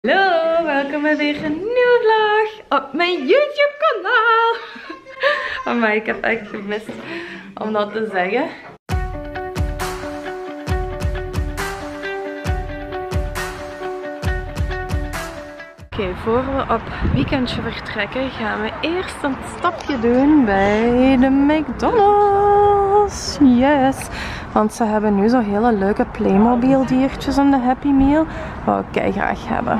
Hallo, welkom bij weer een nieuwe vlog op mijn YouTube kanaal. Maar ik heb echt gemist om dat te zeggen. Oké, voor we op weekendje vertrekken gaan we eerst een stapje doen bij de McDonald's. Yes! Want ze hebben nu zo hele leuke Playmobil diertjes in de Happy Meal. Wat ik kei graag hebben.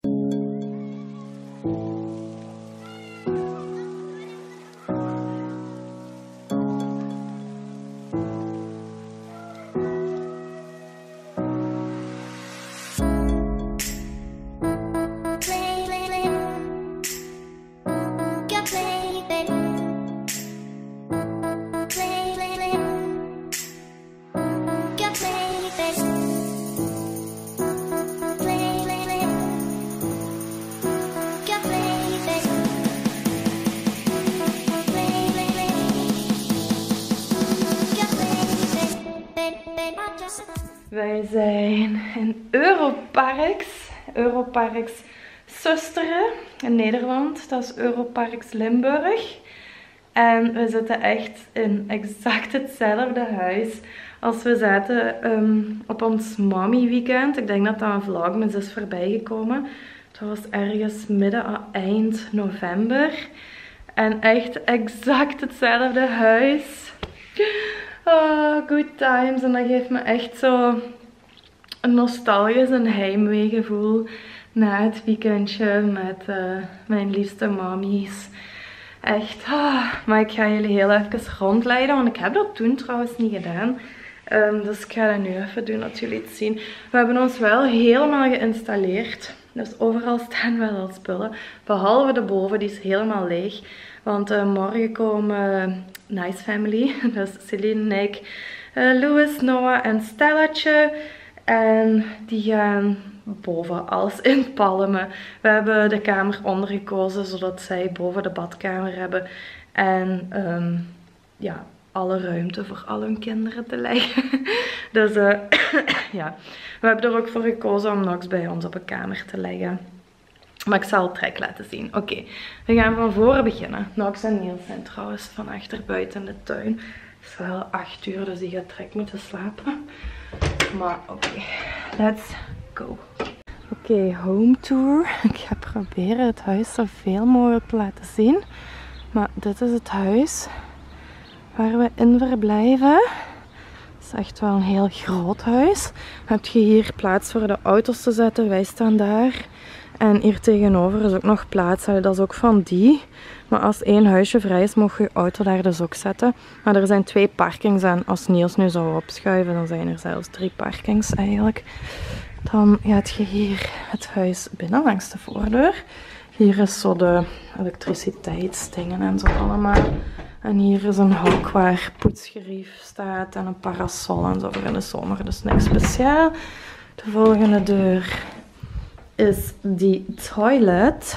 Wij zijn in Europarks Susteren in Nederland. Dat is Europarks Limburg. En we zitten echt in exact hetzelfde huis als we zaten op ons mommy weekend. Ik denk dat dat een vlogmas is voorbijgekomen. Dat was ergens midden à eind november. En echt exact hetzelfde huis. Oh, good times. En dat geeft me echt zo een nostalgisch en heimweegevoel na het weekendje met mijn liefste mommies. Echt. Maar ik ga jullie heel even rondleiden, want ik heb dat toen trouwens niet gedaan. Dus ik ga dat nu even doen, dat jullie het zien. We hebben ons wel helemaal geïnstalleerd. Dus overal staan wel al spullen. Behalve de boven, die is helemaal leeg. Want morgen komen Nice Family. Dus Celine en ik, Louis, Noah en Stellatje. En die gaan boven alles inpalmen. We hebben de kamer onder gekozen, zodat zij boven de badkamer hebben. En ja, alle ruimte voor al hun kinderen te leggen. Dus ja, we hebben er ook voor gekozen om Nox bij ons op een kamer te leggen. Maar ik zal het trek laten zien. Oké, we gaan van voren beginnen. Nox en Niels zijn trouwens van achter buiten in de tuin. Het is wel 8 uur, dus die gaat trek moeten slapen. Maar oké, let's go. Oké, home tour. Ik ga proberen het huis zoveel mogelijk te laten zien. Maar dit is het huis waar we in verblijven. Het is echt wel een heel groot huis. Dan heb je hier plaats voor de auto's te zetten. Wij staan daar. En hier tegenover is ook nog plaats. Dat is ook van die. Maar als één huisje vrij is, mag je je auto daar dus ook zetten. Maar er zijn 2 parkings en als Niels nu zou opschuiven, dan zijn er zelfs 3 parkings eigenlijk. Dan gaat je hier het huis binnen langs de voordeur. Hier is zo de elektriciteitsdingen en zo allemaal. En hier is een hok waar poetsgerief staat en een parasol en zo voor in de zomer. Dus niks speciaal. De volgende deur is die toilet.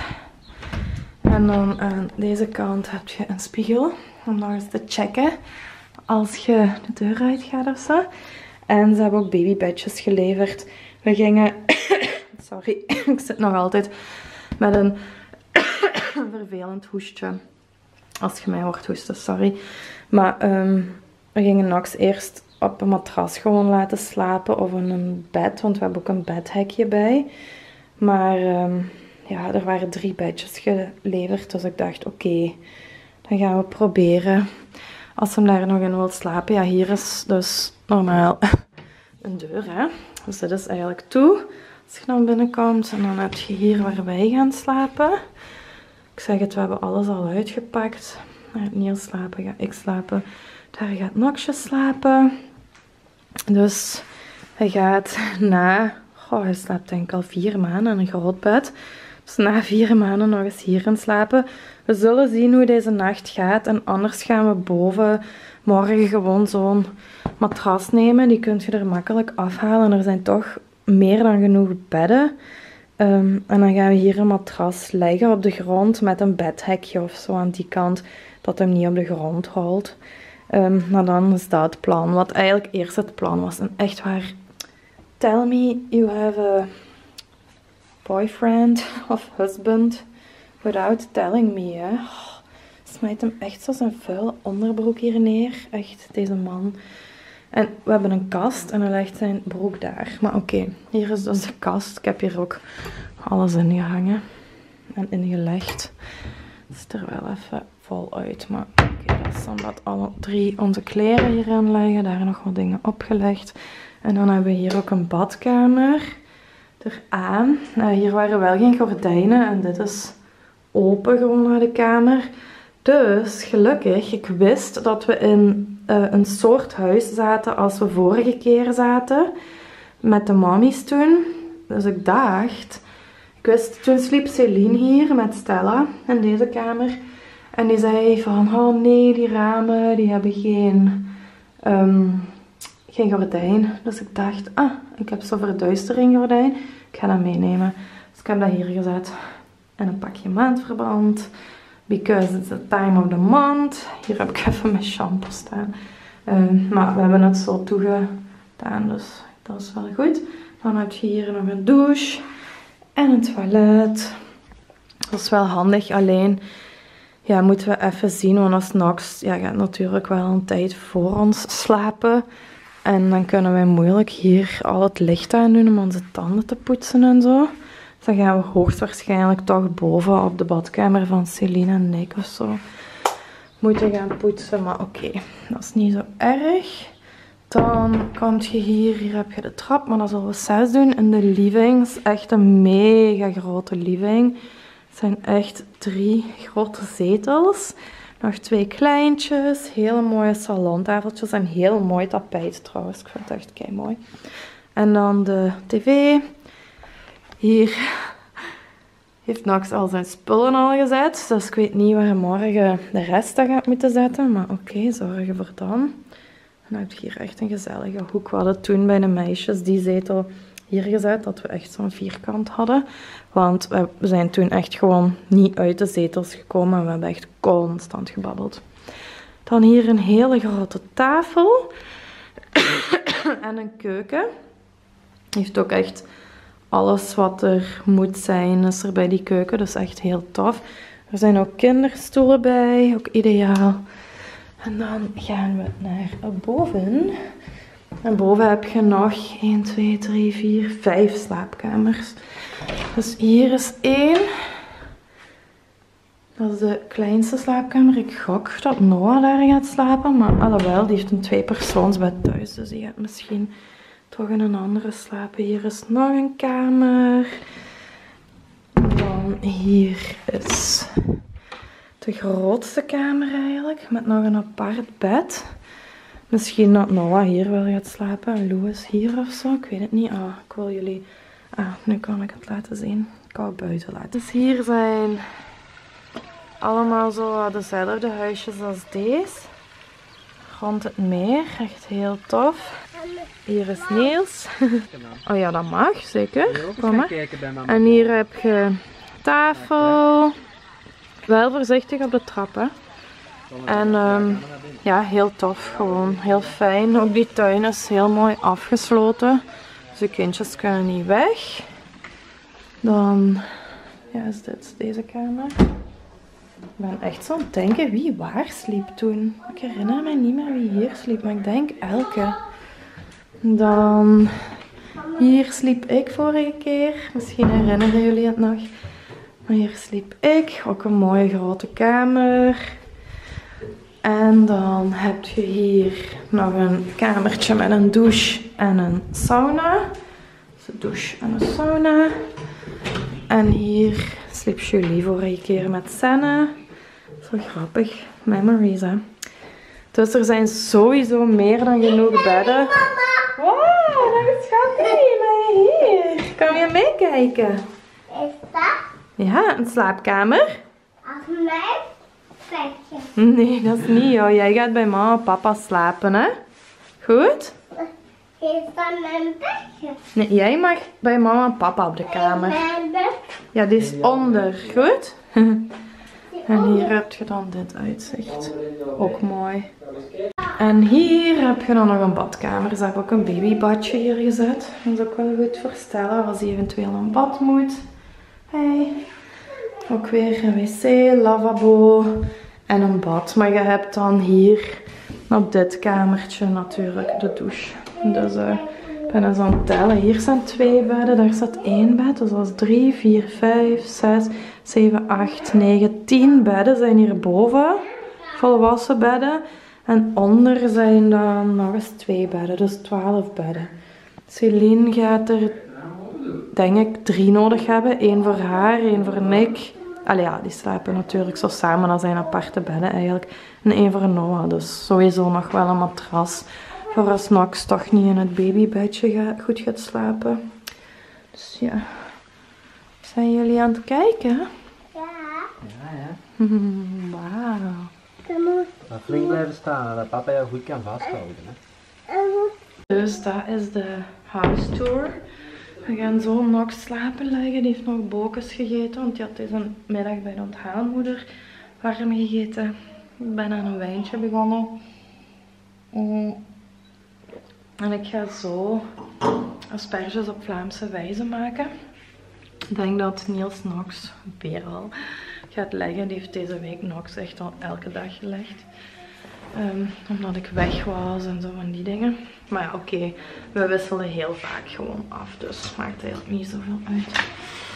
En dan aan deze kant heb je een spiegel om nog eens te checken als je de deur uitgaat of zo. En ze hebben ook babybedjes geleverd. We gingen... Sorry, ik zit nog altijd met een vervelend hoestje. Als je mij hoort hoesten, sorry. Maar we gingen Nox eerst op een matras gewoon laten slapen of in een bed, want we hebben ook een bedhekje bij. Maar ja, er waren 3 bedjes geleverd, dus ik dacht oké, dan gaan we proberen. Als hem daar nog in wil slapen, ja, hier is dus normaal een deur, hè. Dus dit is eigenlijk toe, als je dan binnenkomt. En dan heb je hier waar wij gaan slapen. Ik zeg het, we hebben alles al uitgepakt. Daar gaat Niels slapen, ga ik slapen. Daar gaat Noxje slapen. Dus hij gaat na... Goh, hij slaapt denk ik al 4 maanden in een groot bed. Dus na 4 maanden nog eens hierin slapen. We zullen zien hoe deze nacht gaat. En anders gaan we boven morgen gewoon zo'n matras nemen. Die kun je er makkelijk afhalen. Er zijn toch meer dan genoeg bedden. En dan gaan we hier een matras leggen op de grond met een bedhekje of zo aan die kant. Dat hem niet op de grond holt. Maar dan is dat het plan. Wat eigenlijk eerst het plan was. En echt waar, tell me you have boyfriend of husband without telling me, hè. Oh, smijt hem echt zo zijn vuile onderbroek hier neer. Echt, deze man. En we hebben een kast en hij legt zijn broek daar. Maar oké, hier is dus de kast. Ik heb hier ook alles in gehangen en ingelegd. Het ziet er wel even vol uit. Maar oké, dat is omdat alle 3 onze kleren hierin liggen. Daar nog wat dingen opgelegd. En dan hebben we hier ook een badkamer eraan. Hier waren wel geen gordijnen en dit is open gewoon naar de kamer. Dus gelukkig, ik wist dat we in een soort huis zaten als we vorige keer zaten. Met de mammies toen. Dus ik dacht, ik wist, toen sliep Celine hier met Stella in deze kamer. En die zei van, oh nee, die ramen die hebben geen gordijn. Dus ik dacht, ik heb zo'n verduistering gordijn. Ik ga dat meenemen. Dus ik heb dat hier gezet. En een pakje maandverband. Because it's the time of the month. Hier heb ik even mijn shampoo staan. Maar we hebben het zo toegedaan. Dus dat is wel goed. Dan heb je hier nog een douche. En een toilet. Dat is wel handig. Alleen, ja, moeten we even zien. Want als Nox, ja, gaat natuurlijk wel een tijd voor ons slapen. En dan kunnen wij moeilijk hier al het licht aan doen om onze tanden te poetsen en zo. Dus dan gaan we hoogstwaarschijnlijk toch boven op de badkamer van Celine en Nick of zo moeten gaan poetsen. Maar oké, dat is niet zo erg. Dan kom je hier heb je de trap, maar dat zullen we zelfs doen in de living. Het is echt een mega grote living. Het zijn echt 3 grote zetels. Nog 2 kleintjes, hele mooie salontafeltjes en heel mooi tapijt trouwens. Ik vind het echt kei mooi. En dan de tv. Hier heeft Nox al zijn spullen al gezet. Dus ik weet niet waar hij morgen de rest aan gaat moeten zetten. Maar oké, zorgen voor dan. En dan heb je hier echt een gezellige hoek. We hadden toen bij de meisjes die zetel hier gezet. Dat we echt zo'n vierkant hadden. Want we zijn toen echt gewoon niet uit de zetels gekomen. We hebben echt constant gebabbeld. Dan hier een hele grote tafel. En een keuken. Heeft ook echt alles wat er moet zijn is er bij die keuken. Dus echt heel tof. Er zijn ook kinderstoelen bij. Ook ideaal. En dan gaan we naar boven. En boven heb je nog 1, 2, 3, 4, 5 slaapkamers. Dus hier is 1. Dat is de kleinste slaapkamer. Ik gok dat Noah daar gaat slapen. Maar alhoewel, die heeft een 2-persoonsbed thuis. Dus die gaat misschien toch in een andere slapen. Hier is nog een kamer. Dan hier is de grootste kamer eigenlijk. Met nog een apart bed. Misschien dat Noah hier wel gaat slapen en Louis hier of zo. Ik weet het niet. Ik wil jullie... nu kan ik het laten zien. Ik kan het buiten laten. Dus hier zijn allemaal zo dezelfde huisjes als deze. Rond het meer. Echt heel tof. Hier is Niels. Oh ja, dat mag. Zeker. Kom maar. En hier heb je tafel. Wel voorzichtig op de trap, hè. En ja, heel tof gewoon. Heel fijn. Ook die tuin is heel mooi afgesloten. Dus de kindjes kunnen niet weg. Dan ja, is dit deze kamer. Ik ben echt zo aan het denken wie waar sliep toen. Ik herinner me niet meer wie hier sliep, maar ik denk Elke. Dan hier sliep ik vorige keer. Misschien herinneren jullie het nog. Maar hier sliep ik. Ook een mooie grote kamer. En dan heb je hier nog een kamertje met een douche en een sauna. Dus een douche en een sauna. En hier sliep Julie vorige keer met Senne. Zo grappig. Memories, hè. Dus er zijn sowieso meer dan genoeg bedden. Wow, dat is schattig. Ben je hier? Kom je meekijken? Is dat? Ja, een slaapkamer. Als mijn bedje. Nee, dat is niet joh. Jij gaat bij mama en papa slapen, hè? Goed? Is dat mijn bedje? Nee, jij mag bij mama en papa op de kamer. Mijn bed. Ja, die is onder. Goed? En hier heb je dan dit uitzicht. Ook mooi. En hier heb je dan nog een badkamer. Ze hebben ook een babybadje hier gezet. Dat is ook wel goed voor Stella als hij eventueel een bad moet. Hey. Ook weer een wc, lavabo en een bad. Maar je hebt dan hier op dit kamertje natuurlijk de douche. Dus ik ben eens aan het tellen. Hier zijn 2 bedden, daar staat 1 bed. Dus dat is 3, 4, 5, 6, 7, 8, 9, 10 bedden zijn hierboven. Volwassen bedden. En onder zijn dan nog eens 2 bedden, dus 12 bedden. Celine gaat er, denk ik, 3 nodig hebben. 1 voor haar, 1 voor Nick. Allee ja, die slapen natuurlijk zo samen, dat zijn aparte bedden eigenlijk. En 1 voor Noah, dus sowieso nog wel een matras. Voor als Knox toch niet in het babybedje goed gaat slapen. Dus ja. Zijn jullie aan het kijken? Ja. Ja. Wauw. Maar flink blijven staan, dat papa jou goed kan vasthouden. Hè. Dus dat is de house tour. We gaan zo Knox slapen leggen. Die heeft nog bokens gegeten, want die had deze middag bij de onthaalmoeder warm gegeten. Ik ben aan een wijntje begonnen. En ik ga zo asperges op Vlaamse wijze maken. Ik denk dat Niels Knox weer al gaat leggen. Die heeft deze week Knox echt al elke dag gelegd. Omdat ik weg was en zo van die dingen. Maar ja, oké, we wisselen heel vaak gewoon af. Dus het maakt eigenlijk niet zoveel uit.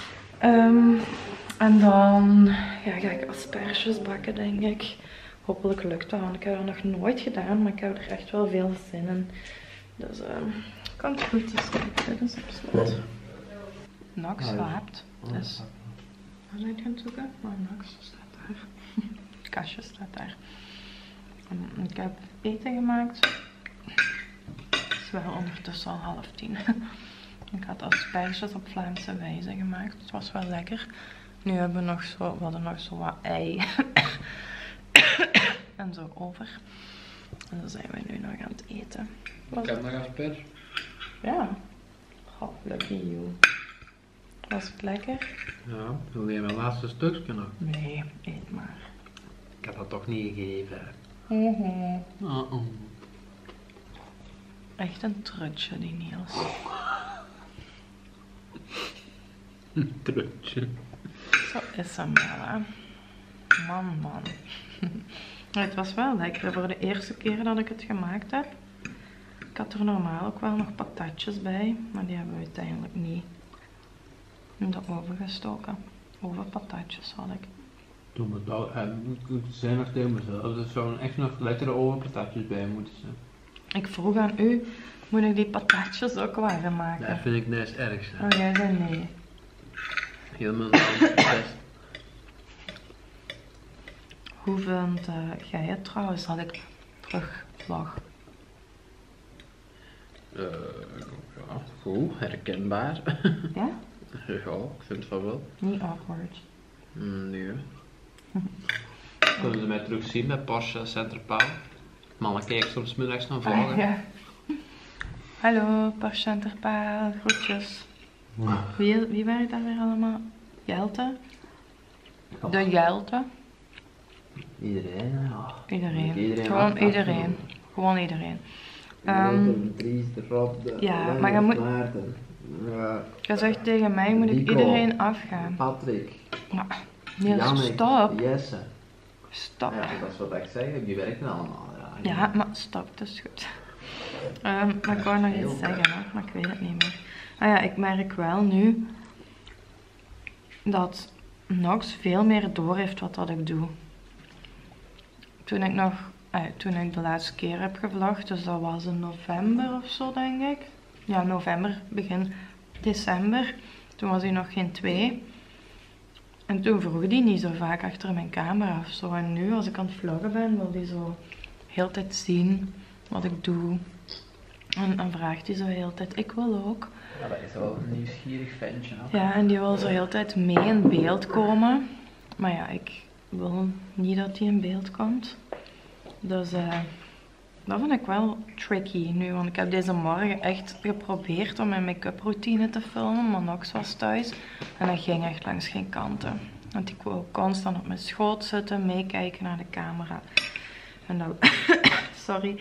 En dan ga ik asperges bakken, denk ik. Hopelijk lukt dat, want ik heb dat nog nooit gedaan. Maar ik heb er echt wel veel zin in. Dus komt goed. Dus kijk, dit is op slot. Knox slaapt. Dus waar ben je aan het zoeken? Oh, Knox staat daar. Het kastje staat daar. Ik heb eten gemaakt. Het is wel ondertussen al 9:30. Ik had asperges op Vlaamse wijze gemaakt. Het was wel lekker. Nu hebben we hadden nog zo wat ei en zo over. En dan zijn we nu nog aan het eten. Ik heb nog asperges. Ja. Oh, lucky you. Was het lekker? Ja, wil je mijn laatste stukje nog? Nee, eet maar. Ik heb dat toch niet gegeven. Echt een trutje, die Niels. Een trutje. Zo is hem wel, hè. Man. Het was wel lekker voor de eerste keer dat ik het gemaakt heb. Ik had er normaal ook wel nog patatjes bij, maar die hebben we uiteindelijk niet in de oven gestoken. Ovenpatatjes had ik. Toen we dat zijn nog tegen mezelf, er zouden echt nog lekkere ovenpatatjes bij moeten zijn. Ik vroeg aan u, moet ik die patatjes ook warm maken? Dat vind ik net het ergste. Oh, jij zei nee. Helemaal best. Hoe vind jij het trouwens, dat ik terug vlog? Ja, goed, herkenbaar. Ja? Ja, ik vind het wel. Niet awkward. Nee. Kunnen ze mij terug zien bij Porsche Centerpaal? Mannen kijken soms middags naar vloggen. Ah, ja. Hallo, Porsche Centerpaal, groetjes. Wie werkt daar weer allemaal? Jelte? De Jelte? Iedereen, ja. Iedereen. Gewoon iedereen. Gewoon iedereen. Ja, maar je moet... Je zegt tegen mij, moet ik iedereen afgaan. Patrick. Maar, Niels, Jannik, stop. Jesse. Stop. Ja, dat is wat ik zeg, die werken allemaal. Ja, maar stop, dat is goed. Maar ik wou nog iets zeggen, hè, maar ik weet het niet meer. Ah ja, ik merk wel nu dat Knox veel meer door heeft wat dat ik doe. Toen ik de laatste keer heb gevlogd, dus dat was in november of zo, denk ik. Ja, november, begin december. Toen was hij nog geen 2. En toen vroeg hij niet zo vaak achter mijn camera of zo. En nu, als ik aan het vloggen ben, wil hij zo heel de tijd zien wat ik doe. En dan vraagt hij zo heel de tijd, ik wil ook. Ja, dat is wel een nieuwsgierig ventje. Ja, en die wil zo heel de tijd mee in beeld komen. Maar ja, ik wil niet dat hij in beeld komt. Dus dat vind ik wel tricky nu. Want ik heb deze morgen echt geprobeerd om mijn make-up routine te filmen. Maar Knox was thuis. En dat ging echt langs geen kanten. Want ik wou constant op mijn schoot zitten, meekijken naar de camera. En dat... Sorry.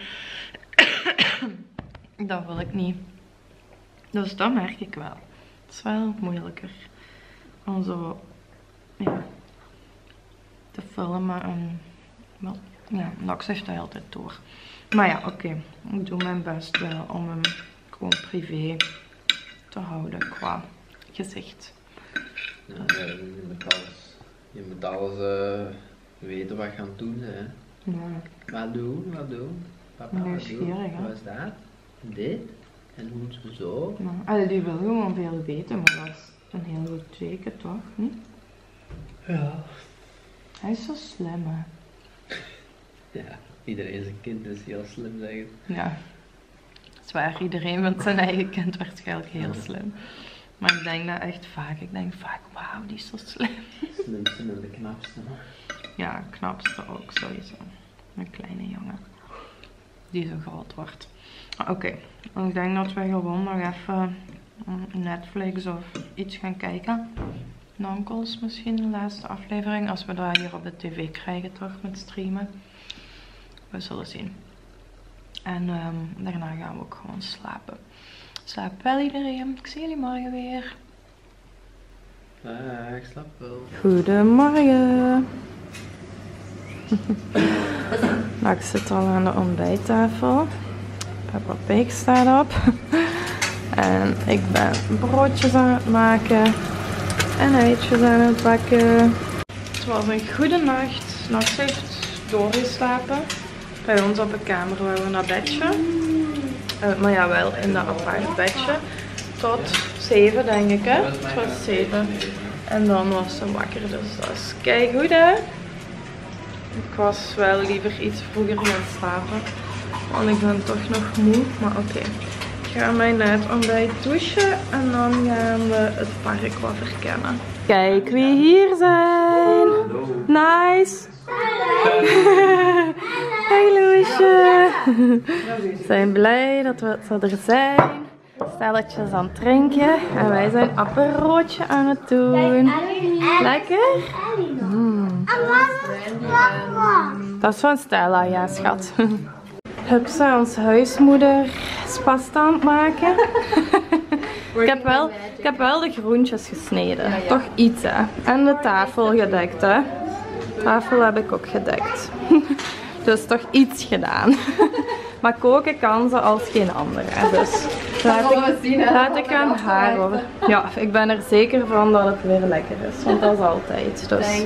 Dat wil ik niet. Dus dat merk ik wel. Het is wel moeilijker om zo, ja, te filmen en, wel, ja, Nox heeft dat altijd door. Maar ja, oké. Ik doe mijn best om hem gewoon privé te houden qua gezicht. Ja, je moet alles weten wat je gaan doen, hè. Ja. Wat doen? Papa, Nieuwsgierig, hè? wat is dat? Dit? En hoe moeten we zo? Ja. Die wil gewoon veel weten, maar dat is een heel goed teken, toch? Niet? Ja. Hij is zo slim, hè? Ja, iedereen zijn kind is heel slim, zeggen. Ja. Zwaar, iedereen vindt zijn eigen kind waarschijnlijk heel slim. Maar ik denk dat echt vaak. Ik denk vaak, wauw, die is zo slim. Slimste en de knapste. Ja, knapste ook sowieso. Een kleine jongen. Die zo groot wordt. Oké, ik denk dat we gewoon nog even Netflix of iets gaan kijken. Nonkels misschien, de laatste aflevering. Als we dat hier op de tv krijgen toch met streamen. We zullen zien. En daarna gaan we ook gewoon slapen. Slaap wel iedereen. Ik zie jullie morgen weer. Ik slaap wel. Goedemorgen. Ik zit al aan de ontbijttafel. Peppa Pig staat op. En ik ben broodjes aan het maken. En eitjes aan het bakken. Het was een goede nacht. Nox heeft doorgeslapen. Bij ons op de kamer waren we naar bedje. Maar ja, wel in dat apart bedje. Tot 7 denk ik, hè. Het was 7. En dan was ze wakker, dus dat is keigoed, hè. Ik was wel liever iets vroeger gaan slapen. Want ik ben toch nog moe, maar oké. Ik ga mij na het ontbijt douchen en dan gaan we het park wat verkennen. Kijk wie hier zijn. Nice. Hey Loesje. We zijn blij dat we er zijn. Stelletjes aan het drinken. En wij zijn appenroodje aan het doen. Lekker? Dat is van Stella, ja schat. Hupsa, onze huismoeder, is pasta aan het maken. Ik heb wel de groentjes gesneden. Toch iets, hè. En de tafel gedekt, hè. De tafel heb ik ook gedekt. Dus toch iets gedaan. Maar koken kan ze als geen andere. Dus laat ik aan haar over. Ja, ik ben er zeker van dat het weer lekker is. Want dat is altijd. Dus.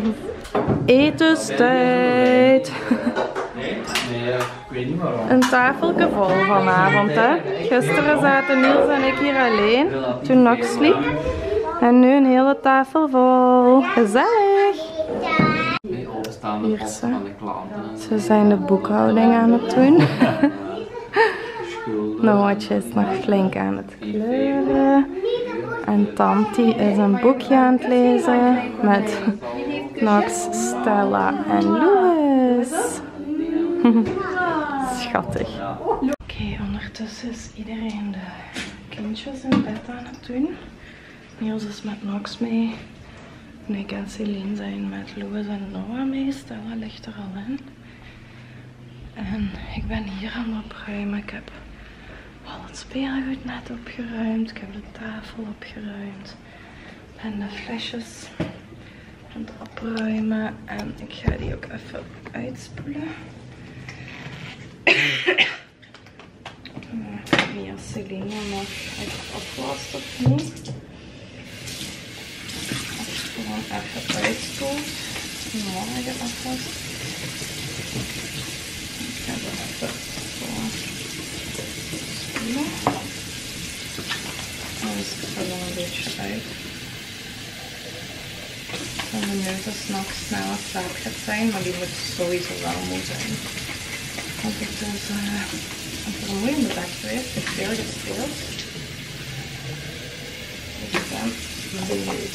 Etenstijd. Nee, ik weet niet waarom. Een tafeltje vol vanavond, hè. Gisteren zaten Niels en ik hier alleen. Toen nog sliep. En nu een hele tafel vol. Gezellig. Hier ze. Ze zijn de boekhouding aan het doen. Nootje is nog flink aan het kleuren. En Tanti is een boekje aan het lezen met Nox, Stella en Louis. Schattig. Oké, ondertussen is iedereen de kindjes in bed aan het doen. Niels is met Nox mee. Nick en Celine zijn met Louis en Noah mee. Stella ligt er al in. En ik ben hier aan het opruimen. Ik heb al het speelgoed net opgeruimd. Ik heb de tafel opgeruimd. En de flesjes aan het opruimen. En ik ga die ook even uitspoelen. Via Celine nog echt oplost of niet. Gewoon even uitspoelt. Morgen afwas. Ik ga dat even zo spoelen. Anders gaat er een beetje uit. Ik ben benieuwd of s'nachts snel een slaap gaat zijn, maar die moet sowieso wel moe zijn. Want het is een vermoeiende dag geweest. Ik heb veel gespeeld. Dus ik ben benieuwd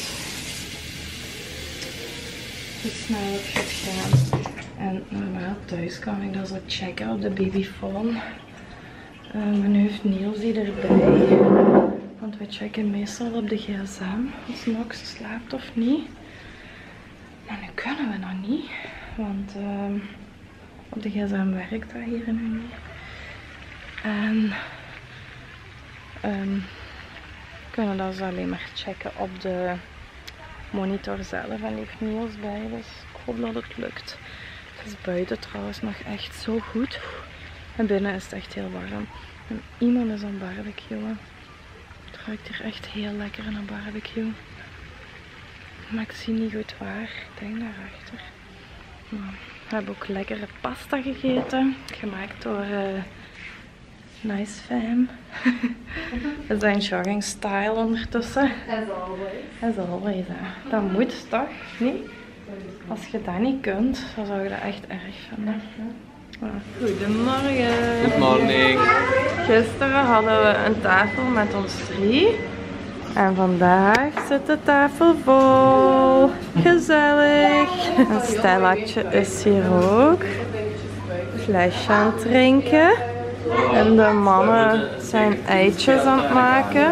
hoe snel het gaat gaan. En normaal thuis kan ik dat zo checken op de babyphone. Maar nu heeft Niels die erbij. Want we checken meestal op de gsm als Nox slaapt of niet. Maar nu kunnen we nog niet. Want op de gsm werkt dat hier nu niet. En we kunnen dat dus alleen maar checken op de monitor zelf en die heeft Niels bij, dus ik hoop dat het lukt. Het is buiten trouwens nog echt zo goed. En binnen is het echt heel warm. En iemand is aan barbecuen. Het ruikt hier echt heel lekker in een barbecue. Maar ik zie niet goed waar. Ik denk daarachter. Nou, we hebben ook lekkere pasta gegeten. Gemaakt door Nice Fam. We zijn jogging style ondertussen. As always. Hè. Dat moet toch? Niet? Als je dat niet kunt, dan zou je dat echt erg vinden. Goedemorgen. Good morning. Gisteren hadden we een tafel met ons 3. En vandaag zit de tafel vol. Gezellig. Een Stellaatje is hier ook. Flesje aan het drinken. En de mannen zijn eitjes aan het maken.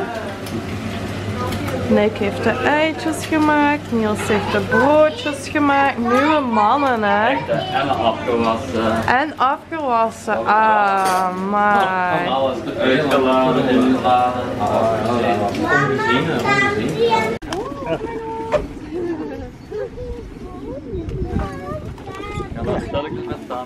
Nick heeft de eitjes gemaakt. Niels heeft de broodjes gemaakt. Nieuwe mannen, hè. En afgewassen. En afgewassen. Ah, maar. Alles uitgeladen, ingeladen. Ongezien. Ja, dat stel ik met staan.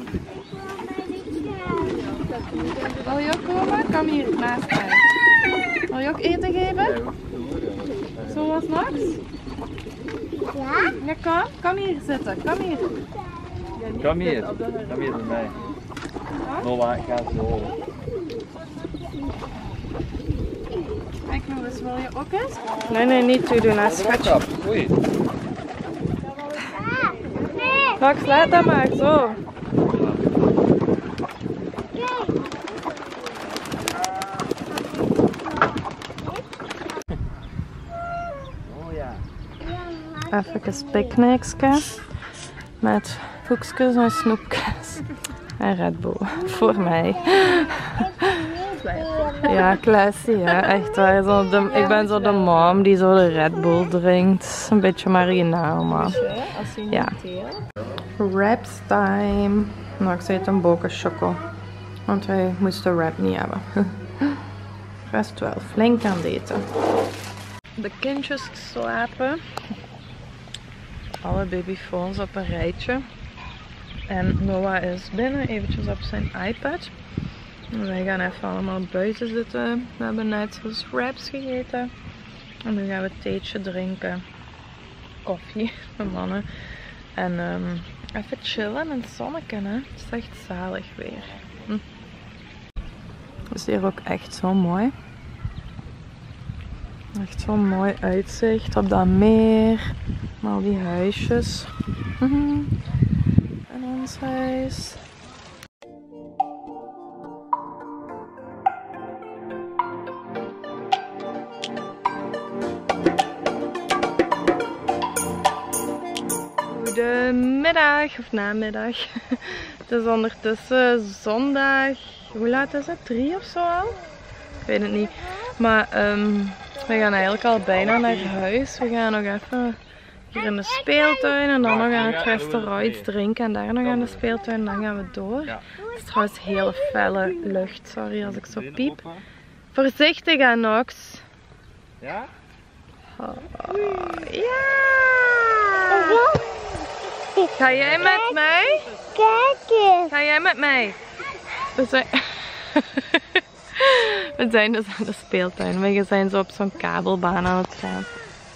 Wil je ook komen? Kom hier naast mij. Wil je ook eten geven? Zoals Max? Ja? Ja, kom hier zitten. Kom hier. Kom hier bij mij. Noah, ik ga zo. Kijk nog eens, wil je ook eens? Nee, niet toedoen, hè, schatje. Oei. Max, laat dat maar, zo. Even een picknickje met koekjes en snoepjes en Red Bull voor mij. Ja, classy, hè? Echt waar. Ik ben zo de mom die zo de Red Bull drinkt. Een beetje marginaal, maar ja. Wraps time. Nou, ik zei het een boken choco, want wij moesten wrap niet hebben. Rest 12, flink aan het eten. De kindjes slapen. Alle babyfoons op een rijtje. En Noah is binnen, eventjes op zijn iPad. En wij gaan even allemaal buiten zitten. We hebben net dus wraps gegeten. En nu gaan we theetje drinken. Koffie, de mannen. En even chillen in het zonnetje, hè. Het is echt zalig weer. Het is hier ook echt zo mooi. Echt zo'n mooi uitzicht op dat meer. En al die huisjes. En ons huis. Goedemiddag of namiddag. Het is ondertussen zondag. Hoe laat is het? 3 of zo al? Ik weet het niet. Maar we gaan eigenlijk al bijna naar huis. We gaan nog even hier in de speeltuin en dan nog aan het restaurant iets drinken en daar nog aan de speeltuin en dan gaan we door. Het is trouwens hele felle lucht. Sorry als ik zo piep. Voorzichtig aan Nox. Ja? Oh, ja! Ga jij met mij? Kijk eens. Ga jij met mij? We zijn dus aan de speeltuin. We zijn zo op zo'n kabelbaan aan het gaan.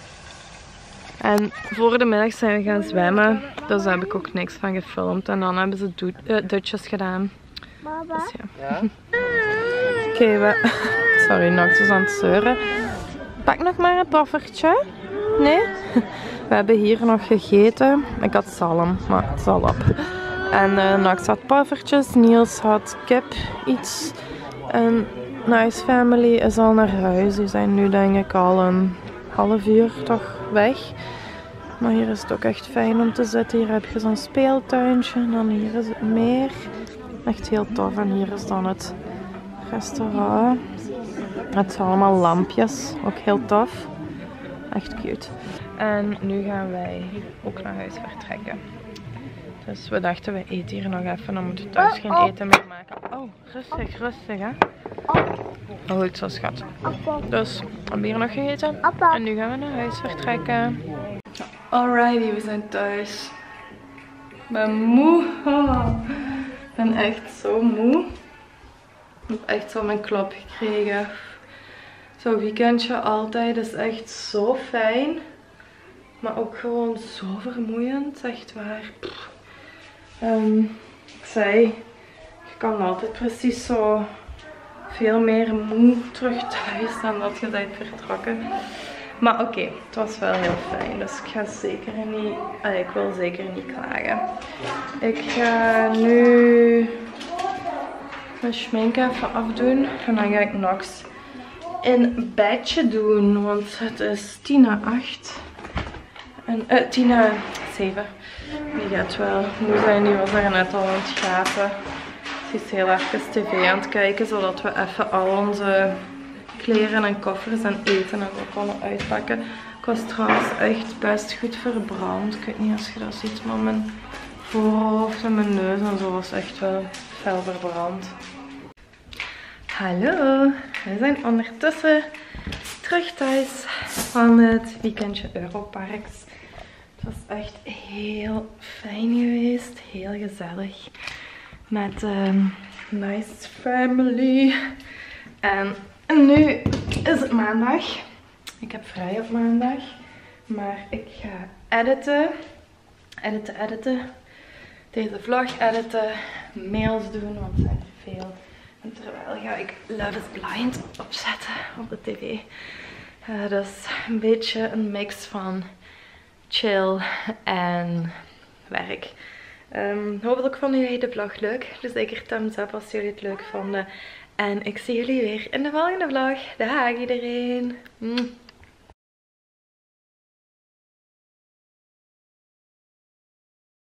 En voor de middag zijn we gaan zwemmen. Dus daar heb ik ook niks van gefilmd. En dan hebben ze dutjes gedaan. Dus ja. Oké, sorry, Nox is aan het zeuren. Pak nog maar een poffertje. Nee? We hebben hier nog gegeten. Ik had zalm, maar het is al op. En Nox had poffertjes. Niels had kip, iets. En Nice Family is al naar huis. Die zijn nu denk ik al een half uur toch weg. Maar hier is het ook echt fijn om te zitten. Hier heb je zo'n speeltuintje. En dan hier is het meer. Echt heel tof. En hier is dan het restaurant. Het zijn allemaal lampjes. Ook heel tof. Echt cute. En nu gaan wij ook naar huis vertrekken. Dus we dachten we eten hier nog even. Dan moeten we thuis geen eten meer maken. Oh, rustig, rustig hè. Oh, goed zo schat. Dus we hebben hier nog gegeten. En nu gaan we naar huis vertrekken. Alrighty, we zijn thuis. Ik ben moe. Ik ben echt zo moe. Ik heb echt zo mijn klap gekregen. Zo'n weekendje altijd is echt zo fijn. Maar ook gewoon zo vermoeiend. Echt waar. Ik zei, je kan altijd precies zo veel meer moe terug thuis dan dat je bent vertrokken. Maar oké, het was wel heel fijn. Dus ik ga zeker niet, ik wil zeker niet klagen. Ik ga nu mijn schmink even afdoen. En dan ga ik nog eens een bedje doen. Want het is 7:10. En 7:10. Die gaat wel moe zijn. Die was er net al aan het gapen. Ze is heel even tv aan het kijken. Zodat we even al onze kleren en koffers en eten en zo konden uitpakken. Ik was trouwens echt best goed verbrand. Ik weet niet als je dat ziet, maar mijn voorhoofd en mijn neus en zo was echt wel fel verbrand. Hallo, we zijn ondertussen terug thuis van het weekendje Europarks. Het was echt heel fijn geweest, heel gezellig met nice family. En nu is het maandag. Ik heb vrij op maandag, maar ik ga editen, deze vlog editen, mails doen, want er zijn er veel. En terwijl ga ik Love is Blind opzetten op de tv. Dat is een beetje een mix van chill en werk. Hopelijk vonden jullie de vlog leuk. Dus zeker thumbs up als jullie het leuk vonden. En ik zie jullie weer in de volgende vlog. Dag iedereen!